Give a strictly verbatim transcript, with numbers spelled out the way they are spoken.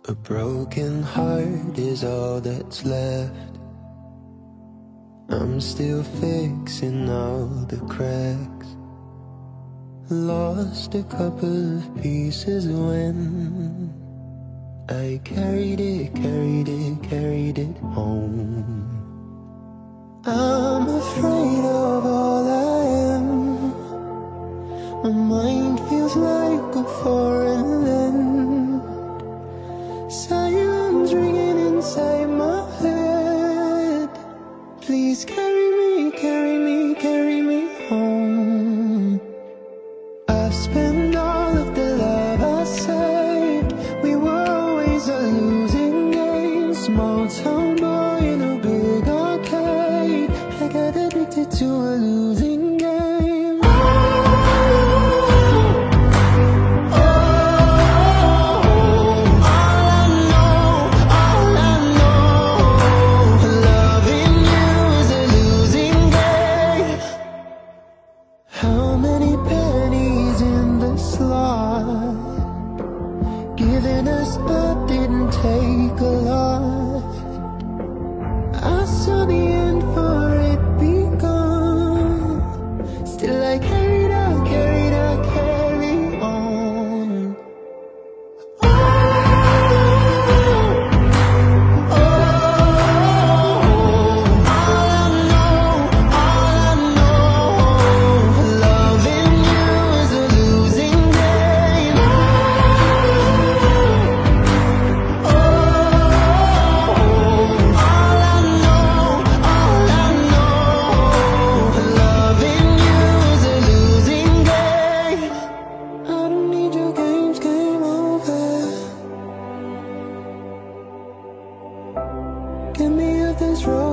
A broken heart is all that's left. I'm still fixing all the cracks. Lost a couple of pieces when I carried it, carried it, carried it home. I'm afraid of all I am. My mind feels like a foreign land. Silence ringing inside my head. Please carry me, carry me, carry me home. I've spent all of the love I saved. We were always a losing game. Small town boy in a big arcade. I got addicted to a losing game. Giving us up didn't take a lot. I saw the end for it begun. Still I carried out, carried out, carry on. Oh, oh, all I know, all I know, loving you is a losing game. Get me off this road.